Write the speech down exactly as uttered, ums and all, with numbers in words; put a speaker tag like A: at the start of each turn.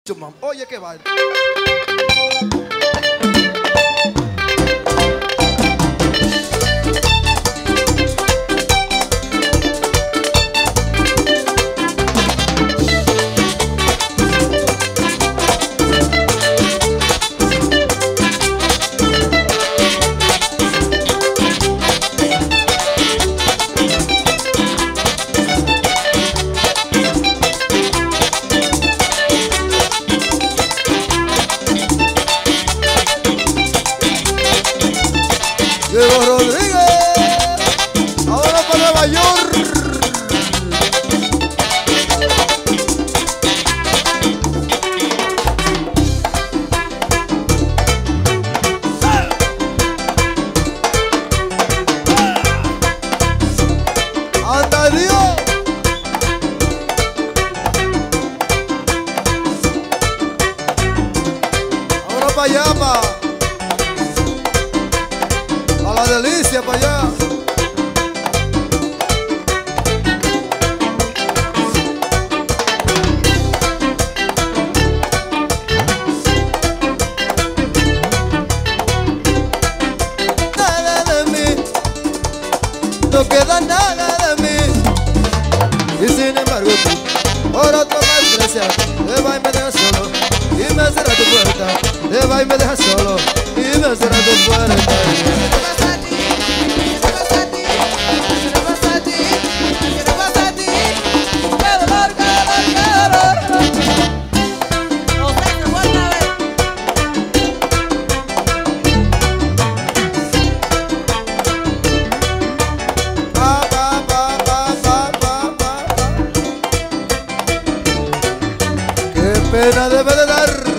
A: Oye, que baile. Diego Rodríguez, ahora para Nueva York. ¡Anda Dios! Ahora para allá, pa. A la delicia para allá. Nada de mí, no queda nada de mí. Y sin embargo tú, por otro me desprecias, te vas y me dejas solo, y me cierras tu puerta. Te vas y me dejas solo, y me cierras tu puerta. Qué pena debe de dar